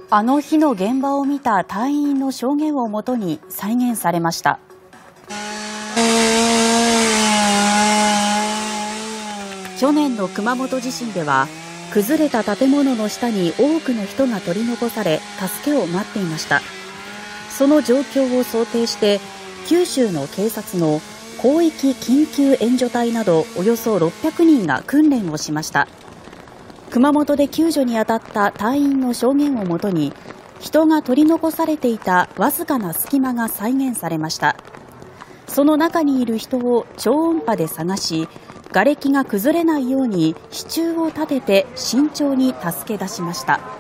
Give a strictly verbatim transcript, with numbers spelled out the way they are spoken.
あの日の現場を見た隊員の証言をもとに再現されました。去年の熊本地震では、崩れた建物の下に多くの人が取り残され、助けを待っていました。その状況を想定して、九州の警察の広域緊急援助隊などおよそろっぴゃくにんが訓練をしました。熊本で救助に当たった隊員の証言をもとに、人が取り残されていたわずかな隙間が再現されました。その中にいる人を超音波で探し、瓦礫が崩れないように支柱を立てて慎重に助け出しました。